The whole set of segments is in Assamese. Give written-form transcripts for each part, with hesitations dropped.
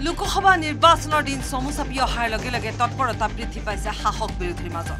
লোকসভা নিৰ্বাচনৰ দিন চমু চাপি অহাৰ লগে লগে তৎপৰতা বৃদ্ধি পাইছে শাসক বিৰোধীৰ মাজত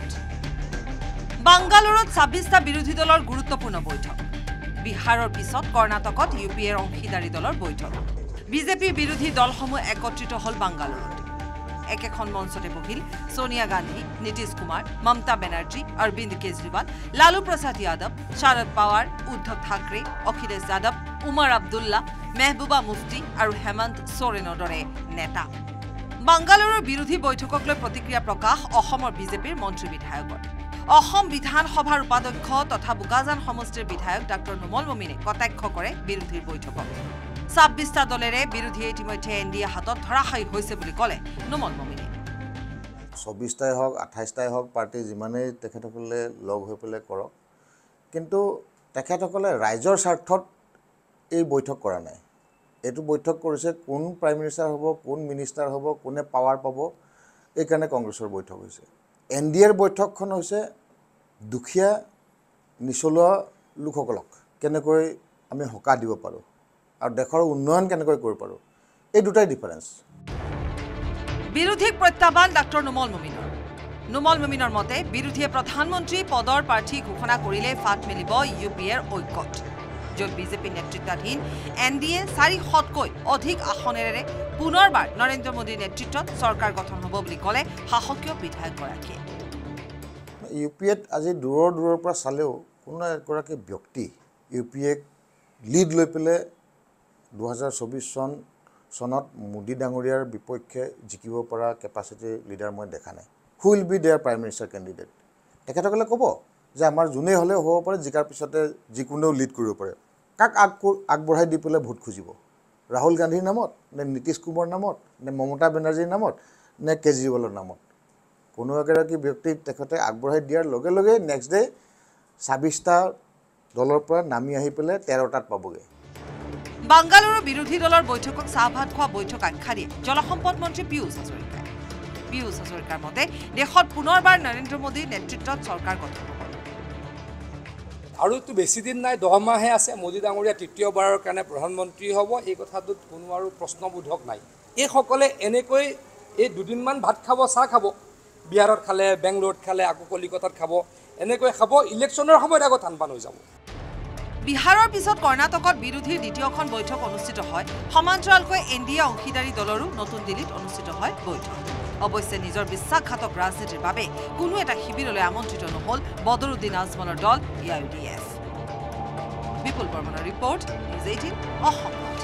বাংগালুৰুত ২৬টা বিৰোধী দলৰ গুৰুত্বপূৰ্ণ বৈঠক বিহাৰৰ পিছত কৰ্ণাটকত ইউপিএৰ অংশীদাৰী দলৰ বৈঠক বিজেপি বিৰোধী দলসমূহ একত্ৰিত হল বাংগালুৰুত একেখন মঞ্চতে বহিল সোনিয়া গান্ধী নীতিশ কুমাৰ মমতা বেনাৰ্জী অৰবিন্দ কেজৰিৱাল লালু প্ৰসাদ যাদৱ শৰদ পাৱাৰ উদ্ধৱ ঠাকৰে অখিলেশ যাদৱ উমৰ আব্দুল্লাহ মেহবুবা মুফতি আৰু হেমন্ত সোৰেনৰ দৰে নেতা বাংগালুৰুৰ বিৰোধী বৈঠকক লৈ প্ৰতিক্ৰিয়া প্ৰকাশ অসমৰ বিজেপিৰ মন্ত্ৰী বিধায়কৰ অসম বিধানসভাৰ উপাধ্যক্ষ তথা বুকাজান সমষ্টিৰ বিধায়ক ডক্টৰ নুমল মমিনে কটাক্ষ কৰে বিৰোধীৰ বৈঠকক ২৬টা দলেৰে বিৰোধীয়ে ইতিমধ্যে এনডিএ হাতত ধৰাশায়ী হৈছে বুলি ক'লে নুমল মমিনে ২৬টাই হওক ২৮টাই হওক পাৰ্টি যিমানেই তেখেতসকলে লগ হৈ পেলাই কৰক কিন্তু তেখেতসকলে ৰাইজৰ স্বাৰ্থত এই বৈঠক কৰা নাই এইটো বৈঠক কৰিছে কোন প্ৰাইম মিনিষ্টাৰ হ'ব কোন মিনিষ্টাৰ হ'ব কোনে পাৱাৰ পাব এই কাৰণে কংগ্ৰেছৰ বৈঠক হৈছে এনডিএৰ বৈঠকখন হৈছে দুখীয়া নিচলোৱা লোকসকলক কেনেকৈ আমি হকা দিব পাৰোঁ আৰু দেশৰ উন্নয়ন কেনেকৈ কৰিব পাৰোঁ এই দুটাই ডিফাৰেন্স বিৰোধীক প্ৰত্যাহ্বান ডক্টৰ নুমল মমিনৰ মতে বিৰোধীয়ে প্ৰধানমন্ত্ৰী পদৰ প্ৰাৰ্থী ঘোষণা কৰিলে ফাট মেলিব ইউপিএৰ ঐক্যত য'ত বিজেপি নেতৃত্বাধীন এনডিএ ৪০০তকৈ অধিক আসনেৰে পুনৰবাৰ নৰেন্দ্ৰ মোদীৰ নেতৃত্বত চৰকাৰ গঠন হ'ব বুলি ক'লে শাসকীয় বিধায়কগৰাকীয়ে ইউপিএত আজি দূৰৰ পৰা চালেও কোনো এগৰাকী ব্যক্তি ইউপিএক লিড লৈ পেলাই ২০২৪ চনত মোদী ডাঙৰীয়াৰ বিপক্ষে জিকিব পৰা কেপাচিটি লিডাৰ মই দেখা নাই who will be their prime minister candidate তেখেতসকলে ক'ব যে আমাৰ যোনে হ'লেও হ'ব পাৰে জিকাৰ পিছতে যিকোনেও লিড কৰিব পাৰে কাক আগবঢ়াই দি পেলাই ভোট খুজিব ৰাহুল গান্ধীৰ নামত নে নীতিশ কুমাৰৰ নামত নে মমতা বেনাৰ্জীৰ নামত নে কেজৰিৱালৰ নামত কোনো এগৰাকী ব্যক্তিক তেখেতে আগবঢ়াই দিয়াৰ লগে লগে নেক্সট ডে ২৬টা দলৰ পৰা নামি আহি পেলাই ১৩টাত পাবগৈ বাংগালুৰু বিৰোধী দলৰ বৈঠকক চাহভাত খোৱা বৈঠক আখ্যা দিয়ে জলসম্পদ মন্ত্ৰী পীয়ুষ হাজৰিকাৰ মতে দেশত পুনৰবাৰ নৰেন্দ্ৰ মোদীৰ নেতৃত্বত চৰকাৰ গঠন হ'ব আৰু তো বেছি দিন নাই ১০ মাহে আছে মোদী ডাঙৰীয়া তৃতীয়বাৰৰ কাৰণে প্ৰধানমন্ত্ৰী হ'ব এই কথাটোত কোনো আৰু প্ৰশ্নবোধক নাই এইসকলে এনেকৈ এই দুদিনমান ভাত খাব চাহ খাব বিহাৰত খালে বেংগলোৰত খালে আকৌ কলিকতাত খাব এনেকৈ খাব ইলেকশ্যনৰ সময়ত আকৌ থানপান হৈ যাব বিহাৰৰ পিছত কৰ্ণাটকত বিৰোধীৰ দ্বিতীয়খন বৈঠক অনুষ্ঠিত হয় সমান্তৰালকৈ এনডিএ অংশীদাৰী দলৰো নতুন দিল্লীত অনুষ্ঠিত হয় বৈঠক অৱশ্যে নিজৰ বিশ্বাসঘাতক ৰাজনীতিৰ বাবে কোনো এটা শিবিৰলৈ আমন্ত্ৰিত নহল বদৰুদ্দিন আজমলৰ দল এআইইউডিএফ বিপুল বৰ্মনৰ ৰিপৰ্ট নিউজ 18 অসম